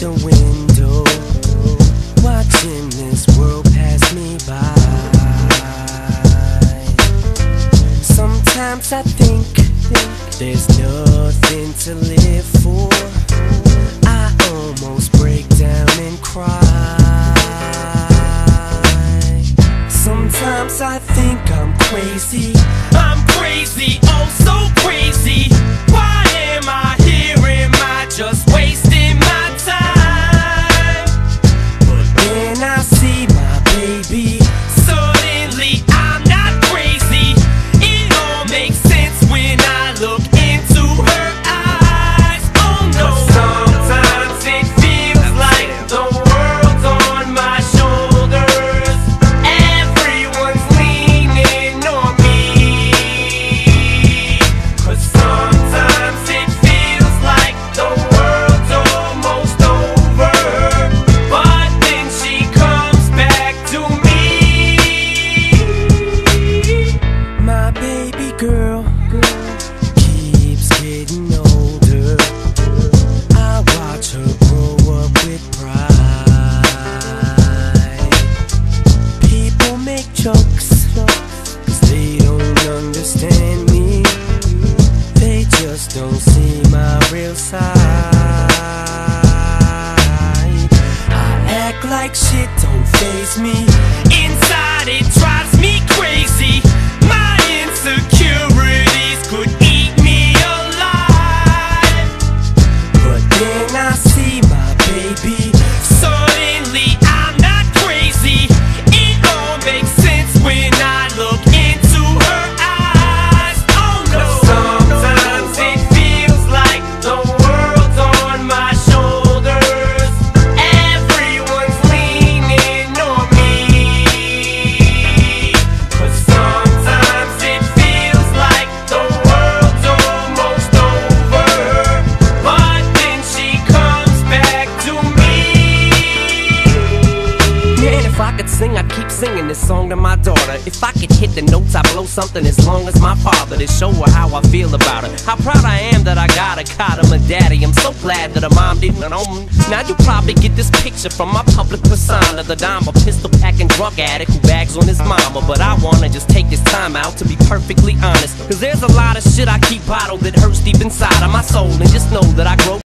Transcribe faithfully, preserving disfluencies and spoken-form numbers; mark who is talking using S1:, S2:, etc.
S1: the window, watching this world pass me by. Sometimes I think there's nothing to live for. I almost break down and cry. Sometimes I think I'm crazy. I'm crazy, oh so crazy. Why am I here? Am I just wasting my time? But then I see my baby. Suddenly I'm not crazy. It all makes sense when I look into her eyes. Oh no. Sometimes it feels like the world's on my shoulders. Everyone's leaning on me. Cause sometimes it feels like the world's almost over. But then she comes back to me. My baby girl keeps getting older. I watch her grow up with pride. People make jokes cause they don't understand me. They just don't see my real side. I act like shit don't faze me. Inside it drives me crazy. My insecurities could eat me alive. But then I see my baby. Suddenly I'm not crazy. It all makes sense when I look into her eyes. Oh no. Sometimes it feels like the world's on my shoulders. Everyone's leaning on me. Cause sometimes it feels like the world's almost over. But then she comes back to me. Man, if I could sing, I'd keep singing this song to my daughter. If I could hit the notes, I'd blow something as long as my father, to show her how I feel about her. How proud I am that I got a cot of a daddy. I'm so glad that her mom didn't own. Now you probably get this picture from my public persona, the dime, a pistol packing drug addict who bags on his mama. But I wanna just take this time out to be perfectly honest, cause there's a lot of shit I keep bottled that hurts deep inside of my soul. And just know that I grow